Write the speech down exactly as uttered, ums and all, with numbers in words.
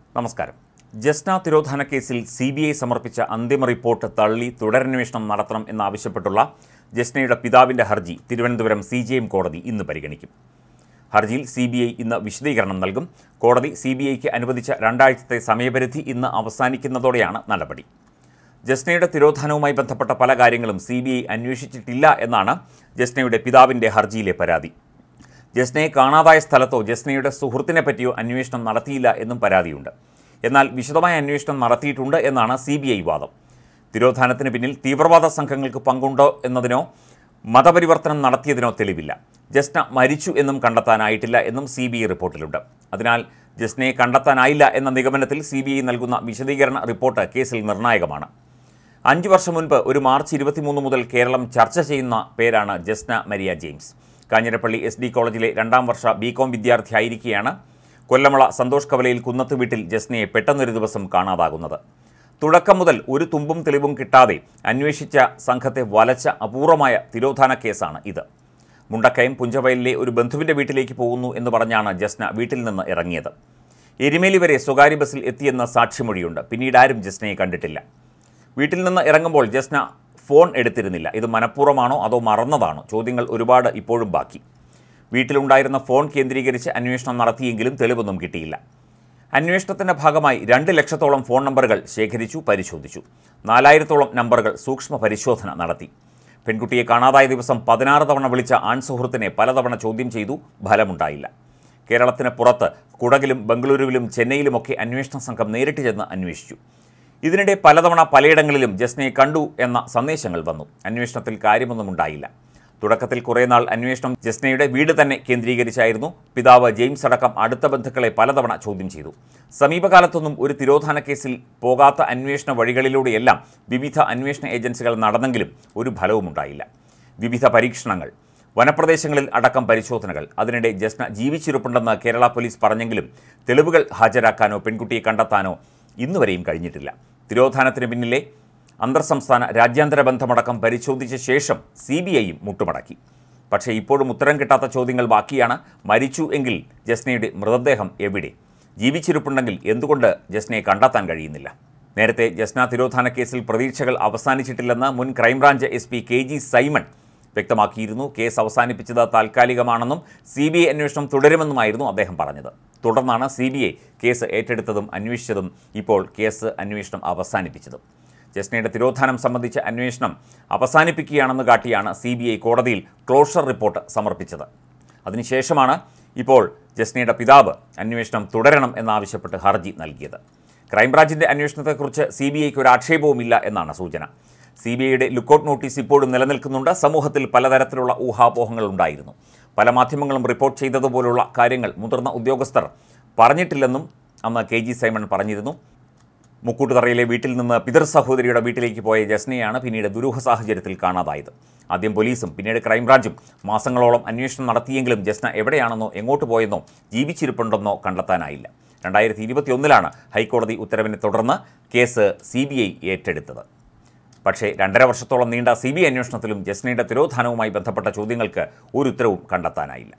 നമസ്കാരം. ജസ്ന തിരോധാന കേസിൽ C B I സമർപ്പിച്ച അന്തിമ റിപ്പോർട്ട് തള്ളി തുടരന്വേഷണം നടത്തണം എന്നാവശ്യപ്പെട്ടുള്ള ജസ്നയുടെ പിതാവിൻ്റെ ഹർജി തിരുവനന്തപുരം സി ജെ എം കോടതി ഇന്ന് പരിഗണിക്കും. ഹർജിയിൽ സി ബി ഐ ഇന്ന് വിശദീകരണം നൽകും. കോടതി സി ബി ഐക്ക് അനുവദിച്ച രണ്ടാഴ്ചത്തെ സമയപരിധി ഇന്ന് അവസാനിക്കുന്നതോടെയാണ് നടപടി. ജസ്നയുടെ തിരോധാനവുമായി ബന്ധപ്പെട്ട പല കാര്യങ്ങളും സി ബി ഐ അന്വേഷിച്ചിട്ടില്ല എന്നാണ് ജസ്നയുടെ പിതാവിൻ്റെ ഹർജിയിലെ പരാതി. ജസ്നയെ കാണാതായ സ്ഥലത്തോ ജസ്നയുടെ സുഹൃത്തിനെ പറ്റിയോ അന്വേഷണം നടത്തിയില്ല എന്നും പരാതിയുണ്ട്. എന്നാൽ വിശദമായ അന്വേഷണം നടത്തിയിട്ടുണ്ട് എന്നാണ് സി ബി ഐ വാദം. തിരോധാനത്തിന് പിന്നിൽ തീവ്രവാദ സംഘങ്ങൾക്ക് പങ്കുണ്ടോ എന്നതിനോ മതപരിവർത്തനം നടത്തിയതിനോ തെളിവില്ല. ജസ്ന മരിച്ചു എന്നും കണ്ടെത്താനായിട്ടില്ല എന്നും സി ബി ഐ റിപ്പോർട്ടിലുണ്ട്. അതിനാൽ ജസ്നയെ കണ്ടെത്താനായില്ല എന്ന നിഗമനത്തിൽ സി ബി ഐ നൽകുന്ന വിശദീകരണ റിപ്പോർട്ട് കേസിൽ നിർണായകമാണ്. അഞ്ച് വർഷം മുൻപ് ഒരു മാർച്ച് ഇരുപത്തിമൂന്ന് മുതൽ കേരളം ചർച്ച ചെയ്യുന്ന പേരാണ് Jasna Maria James. Kanjirappally S D കോളേജിലെ രണ്ടാം വർഷ ബി കോം വിദ്യാർത്ഥിയായിരിക്കെയാണ് കൊല്ലമള സന്തോഷ് കവലയിൽ കുന്നത്ത് വീട്ടിൽ ജസ്നയെ പെട്ടെന്നൊരു ദിവസം കാണാതാകുന്നത്. തുടക്കം മുതൽ ഒരു തുമ്പും തെളിവും കിട്ടാതെ അന്വേഷിച്ച സംഘത്തെ വലച്ച അപൂർവമായ തിരോധാന കേസാണ് ഇത്. മുണ്ടക്കയം പുഞ്ചവയലിലെ ഒരു ബന്ധുവിൻ്റെ വീട്ടിലേക്ക് പോകുന്നു എന്ന് പറഞ്ഞാണ് ജസ്ന വീട്ടിൽ നിന്ന് ഇറങ്ങിയത്. എരുമേലി വരെ സ്വകാര്യ ബസ്സിൽ എത്തിയെന്ന സാക്ഷിമൊഴിയുണ്ട്. പിന്നീട് ആരും ജസ്നയെ കണ്ടിട്ടില്ല. വീട്ടിൽ നിന്ന് ഇറങ്ങുമ്പോൾ ജസ്ന ഫോൺ എടുത്തിരുന്നില്ല. ഇത് മനഃപൂർവ്വമാണോ അതോ മറന്നതാണോ? ചോദ്യങ്ങൾ ഒരുപാട് ഇപ്പോഴും ബാക്കി. വീട്ടിലുണ്ടായിരുന്ന ഫോൺ കേന്ദ്രീകരിച്ച് അന്വേഷണം നടത്തിയെങ്കിലും തെളിവൊന്നും കിട്ടിയില്ല. അന്വേഷണത്തിൻ്റെ ഭാഗമായി രണ്ട് ലക്ഷത്തോളം ഫോൺ നമ്പറുകൾ ശേഖരിച്ചു, പരിശോധിച്ചു. നാലായിരത്തോളം നമ്പറുകൾ സൂക്ഷ്മ പരിശോധന നടത്തി. പെൺകുട്ടിയെ കാണാതായ ദിവസം പതിനാറ് തവണ വിളിച്ച ആൺ സുഹൃത്തിനെ പലതവണ ചോദ്യം ചെയ്തു. ഫലമുണ്ടായില്ല. കേരളത്തിന് പുറത്ത് കുടകിലും ബംഗളൂരുവിലും ചെന്നൈയിലുമൊക്കെ അന്വേഷണ സംഘം നേരിട്ട് ചെന്ന് അന്വേഷിച്ചു. ഇതിനിടെ പലതവണ പലയിടങ്ങളിലും ജസ്നയെ കണ്ടു എന്ന സന്ദേശങ്ങൾ വന്നു. അന്വേഷണത്തിൽ കാര്യമൊന്നും ഉണ്ടായില്ല. തുടക്കത്തിൽ കുറേ നാൾ അന്വേഷണം ജസ്നയുടെ വീട് തന്നെ കേന്ദ്രീകരിച്ചായിരുന്നു. പിതാവ് ജെയിംസ് അടക്കം അടുത്ത ബന്ധുക്കളെ പലതവണ ചോദ്യം ചെയ്തു. സമീപകാലത്തൊന്നും ഒരു തിരോധാന കേസിൽ പോകാത്ത അന്വേഷണ വഴികളിലൂടെയെല്ലാം വിവിധ അന്വേഷണ ഏജൻസികൾ നടന്നെങ്കിലും ഒരു ഫലവുമുണ്ടായില്ല. വിവിധ പരീക്ഷണങ്ങൾ, വനപ്രദേശങ്ങളിൽ അടക്കം പരിശോധനകൾ. അതിനിടെ ജസ്ന ജീവിച്ചിരിപ്പുണ്ടെന്ന് കേരള പോലീസ് പറഞ്ഞെങ്കിലും തെളിവുകൾ ഹാജരാക്കാനോ പെൺകുട്ടിയെ കണ്ടെത്താനോ ഇന്നുവരെയും കഴിഞ്ഞിട്ടില്ല. തിരോധാനത്തിന് പിന്നിലെ അന്തർ സംസ്ഥാന രാജ്യാന്തര ബന്ധമടക്കം പരിശോധിച്ച ശേഷം സി ബി ഐയും മുട്ടുമടക്കി. പക്ഷേ ഇപ്പോഴും ഉത്തരം കിട്ടാത്ത ചോദ്യങ്ങൾ ബാക്കിയാണ്. മരിച്ചു എങ്കിൽ ജസ്നയുടെ മൃതദേഹം എവിടെ? ജീവിച്ചിരിപ്പുണ്ടെങ്കിൽ എന്തുകൊണ്ട് ജസ്നയെ കണ്ടെത്താൻ കഴിയുന്നില്ല? നേരത്തെ ജസ്ന തിരോധാന കേസിൽ പ്രതീക്ഷകൾ അവസാനിച്ചിട്ടില്ലെന്ന് മുൻ crime branch S P K G Simon വ്യക്തമാക്കിയിരുന്നു. കേസ് അവസാനിപ്പിച്ചത് താൽക്കാലികമാണെന്നും സി ബി ഐ അന്വേഷണം തുടരുമെന്നുമായിരുന്നു അദ്ദേഹം പറഞ്ഞത്. തുടർന്നാണ് സി ബി ഐ കേസ് ഏറ്റെടുത്തതും അന്വേഷിച്ചതും ഇപ്പോൾ കേസ് അന്വേഷണം അവസാനിപ്പിച്ചതും. ജസ്നയുടെ തിരോധാനം സംബന്ധിച്ച അന്വേഷണം അവസാനിപ്പിക്കുകയാണെന്ന് കാട്ടിയാണ് സി ബി ഐ കോടതിയിൽ ക്ലോഷർ റിപ്പോർട്ട് സമർപ്പിച്ചത്. അതിനുശേഷമാണ് ഇപ്പോൾ ജസ്നയുടെ പിതാവ് അന്വേഷണം തുടരണം എന്നാവശ്യപ്പെട്ട് ഹർജി നൽകിയത്. ക്രൈംബ്രാഞ്ചിൻ്റെ അന്വേഷണത്തെക്കുറിച്ച് സി ബി ഐക്ക് ഒരു ആക്ഷേപവുമില്ല എന്നാണ് സൂചന. സി ബി ഐയുടെ ലുക്കൌട്ട് നോട്ടീസ് ഇപ്പോഴും നിലനിൽക്കുന്നുണ്ട്. സമൂഹത്തിൽ പലതരത്തിലുള്ള ഊഹാപോഹങ്ങൾ ഉണ്ടായിരുന്നു. പല മാധ്യമങ്ങളും റിപ്പോർട്ട് ചെയ്തതുപോലുള്ള കാര്യങ്ങൾ മുതിർന്ന ഉദ്യോഗസ്ഥർ പറഞ്ഞിട്ടില്ലെന്നും അന്ന് കെ ജി സൈമൺ പറഞ്ഞിരുന്നു. മുക്കൂട്ടുതറയിലെ വീട്ടിൽ നിന്ന് പിതൃ സഹോദരിയുടെ വീട്ടിലേക്ക് പോയ ജസ്നയാണ് പിന്നീട് ദുരൂഹ സാഹചര്യത്തിൽ കാണാതായത്. ആദ്യം പോലീസും പിന്നീട് ക്രൈംബ്രാഞ്ചും മാസങ്ങളോളം അന്വേഷണം നടത്തിയെങ്കിലും ജസ്ന എവിടെയാണെന്നോ എങ്ങോട്ട് പോയെന്നോ ജീവിച്ചിരിപ്പുണ്ടെന്നോ കണ്ടെത്താനായില്ല. രണ്ടായിരത്തി ഇരുപത്തി ഒന്നിലാണ് ഹൈക്കോടതി ഉത്തരവിനെ തുടർന്ന് കേസ് സി ബി ഐ ഏറ്റെടുത്തത്. പക്ഷേ രണ്ടര വർഷത്തോളം നീണ്ട സി ബി ഐ അന്വേഷണത്തിലും ജസ്നയുടെ തിരോധാനവുമായി ബന്ധപ്പെട്ട ചോദ്യങ്ങൾക്ക് ഒരു ഉത്തരവും കണ്ടെത്താനായില്ല.